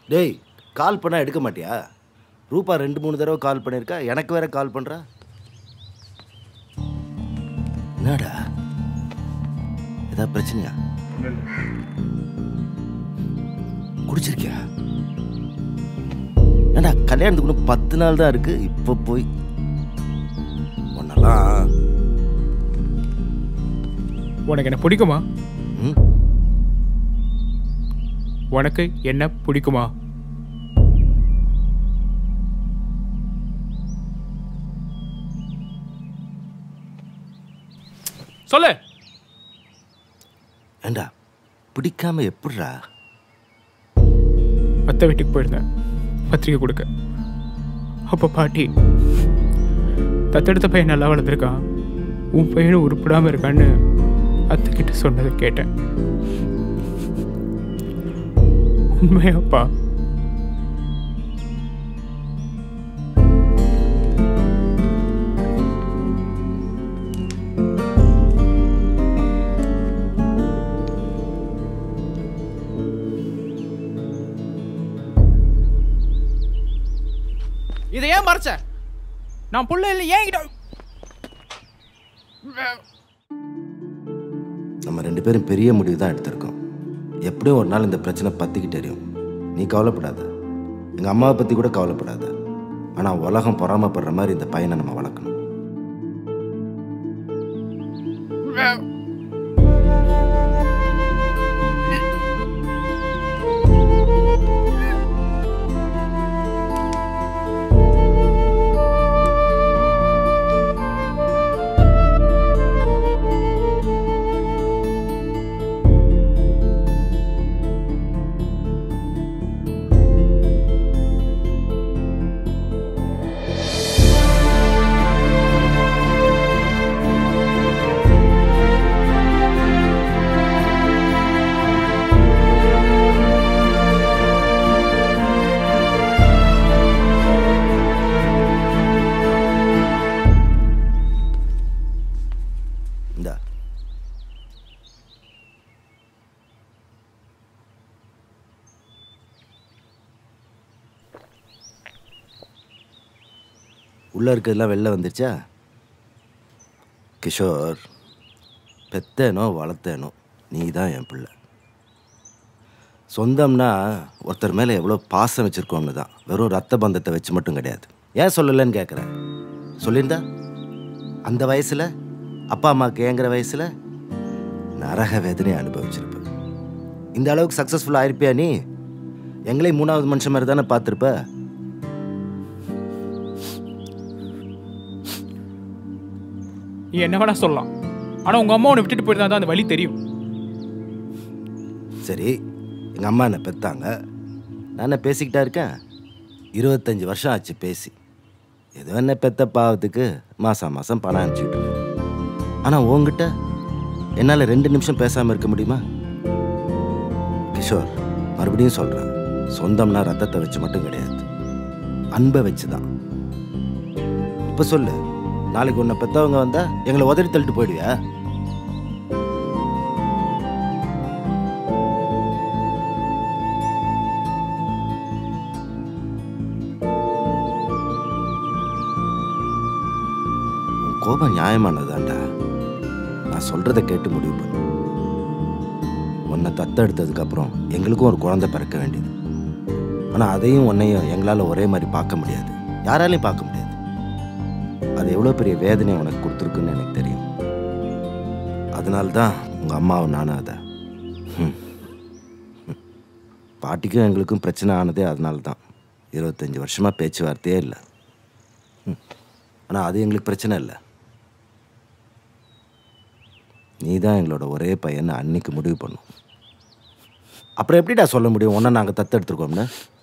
டேய் கால் பண்ணால் எடுக்க மாட்டியா? ரூபா 2-3 தடவை கால் பண்ணியிருக்கா, எனக்கு வேற கால் பண்ணுறா. என்னடா ஏதாவது பிரச்சனையா? குடிச்சிருக்கியா? ஏண்டா கல்யாணத்துக்கு இன்னும் 10 நாள் தான் இருக்கு, இப்போ போய் ஒன்னெல்லாம். உனக்கு என்ன பிடிக்குமா? உனக்கு என்ன பிடிக்குமா? சொல்லு. ஏண்டா பிடிக்காம எப்படிரா? அத்தை வீட்டுக்கு போயிருந்தேன் பத்திரிக்கை கொடுக்க. அப்போ பாட்டி, தத்தெடுத்த பையன் நல்லா வளர்ந்துருக்கான், உன் பையனும் உருப்பிடாமல் இருக்கான்னு அத்தை கிட்ட சொன்னதை கேட்டேன். உண்மையாப்பா? இதை ஏன் மறைச்ச? நான் புள்ள இல்லை, ஏன் கிட்ட? நம்ம 2 பேரும் பெரிய முடிவு தான் எடுத்திருக்கோம். எப்படியும் ஒரு நாள் இந்த பிரச்சனை பற்றிக்கிட்டு தெரியும். நீ கவலைப்படாத, எங்கள் அம்மாவை பற்றி கூட கவலைப்படாத. ஆனால் உலகம் பொறாமப்படுற மாதிரி இந்த பையனை நம்ம வளர்க்கணும். உள்ளே இருக்கிறதுலாம் வெளில வந்துருச்சா? கிஷோர், பெத்தேனோ வளர்த்தேனோ நீ தான் என் பிள்ளை. சொந்தம்னா ஒருத்தர் மேலே எவ்வளோ பாசம் வச்சுருக்கோம்னு தான், வெறும் ரத்த பந்தத்தை வச்சு மட்டும் கிடையாது. ஏன் சொல்லலைன்னு கேட்குறேன். சொல்லியிருந்தா அந்த வயசில் அப்பா அம்மாவுக்கு ஏங்குற வயசில் நரக வேதனையை அனுபவிச்சிருப்ப. இந்த அளவுக்கு சக்ஸஸ்ஃபுல்லாக ஆயிருப்பியா நீ? எங்களே 3வது மனுஷன் மாதிரி தானே பார்த்துருப்ப. நீ என்ன வேணா சொல்லலாம், ஆனால் உங்கள் அம்மா உன்னை விட்டுட்டு போயிருந்தா தான் அந்த வழி தெரியும். சரி, எங்கள் அம்மா என்னை பெற்றாங்க, நான் என்ன பேசிக்கிட்டா இருக்கேன்? 25 வருஷம் ஆச்சு பேசி. ஏதோ என்ன பெத்த பாவத்துக்கு மாதம் பணம் அனுப்பிச்சிட்டு. ஆனால் உங்ககிட்ட என்னால் 2 நிமிஷம் பேசாமல் இருக்க முடியுமா? கிஷோர், மறுபடியும் சொல்கிறேன், சொந்தம்னா ரத்தத்தை வச்சு மட்டும் கிடையாது, அன்பை வச்சு தான். இப்போ சொல்லு, நாளைக்கு உன்னை பெற்றவங்க வந்தால் எங்களை உதறி தள்ளிட்டு போயிடுவியா? கோபம் நியாயமானதாண்டா. நான் சொல்கிறத கேட்டு முடிவு பண்ணு. உன்னை தத்தெடுத்ததுக்கப்புறம் எங்களுக்கும் ஒரு குழந்தை பிறக்க வேண்டியது. ஆனால் அதையும் உன்னையும் எங்களால் ஒரே மாதிரி பார்க்க முடியாது, யாராலையும் பார்க்க முடியாது. அது எவ்வளோ பெரிய வேதனை உனக்கு கொடுத்துருக்குன்னு எனக்கு தெரியும். அதனால்தான் உங்கள் அம்மாவும் நானும் அதை பாட்டிக்கும் எங்களுக்கும் பிரச்சனை ஆனதே அதனால தான். 25 வருஷமாக பேச்சுவார்த்தையே இல்லை. ஆனால் அது எங்களுக்கு பிரச்சனை இல்லை. நீ தான் எங்களோட ஒரே பையனை அன்னைக்கு முடிவு பண்ணும். அப்புறம் எப்படிடா சொல்ல முடியும் ஒன்றை நாங்கள் தத்தெடுத்துருக்கோம்னு?